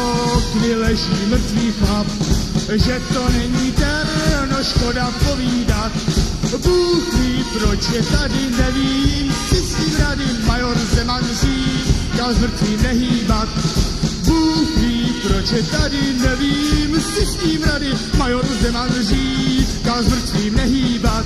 okny leží mrtvý chlap, že to není terno, škoda povídat. Bůh ví, proč je tady, nevím, si s tím rady major Zeman říkal s mrtvým nehýbat. Bůh ví, proč je tady, nevím, si s tím rady major Zeman říkal s mrtvým nehýbat.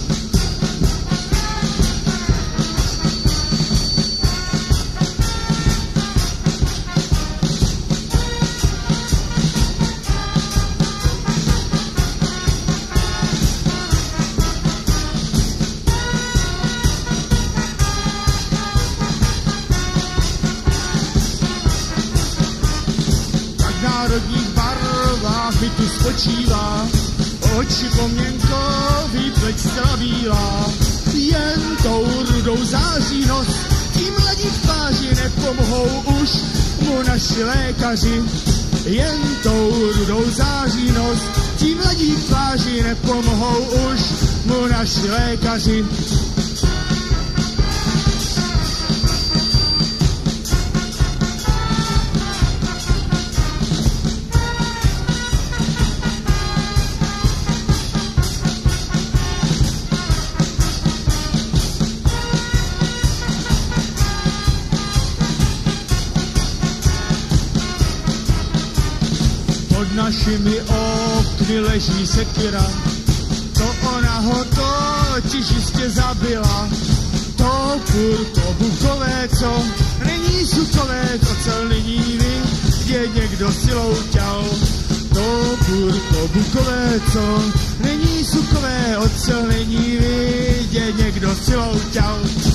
Národních barvách mi tu spočívá, oči poměnkový, pleť zcela bílá. Jen tou rudou září nos, tím mladí tváři nepomohou už mu naši lékaři. Jen tou rudou září nos, tím mladí tváři nepomohou už mu naši lékaři. Pod našimi okny leží sekira, to ona ho totiž jistě zabila. To purko bukové, co není sukové, to cel nyní je někdo silou těl. To purko bukové, co není sukové, ocel není je někdo silou těl.